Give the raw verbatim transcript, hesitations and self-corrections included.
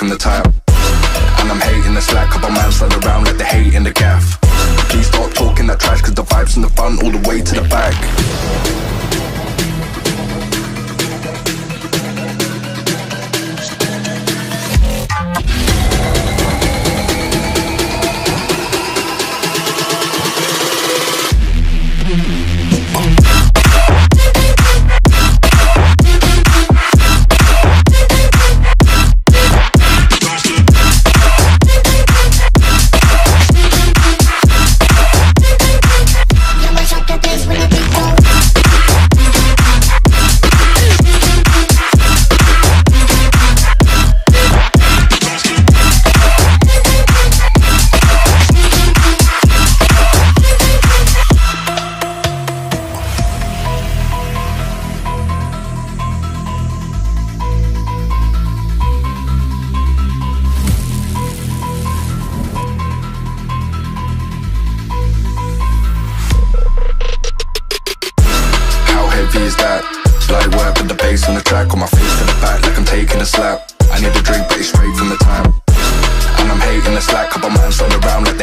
from the tap. And I'm hating the slack, couple man slide around like they hate in the gaff. Please stop talking that trash, cause the vibes from the front all the way to the back. Is that light work with the bass on the track, on my face to the back like I'm taking a slap. I need a drink but it's straight from the tap. And I'm hating the slack, couple man slide around like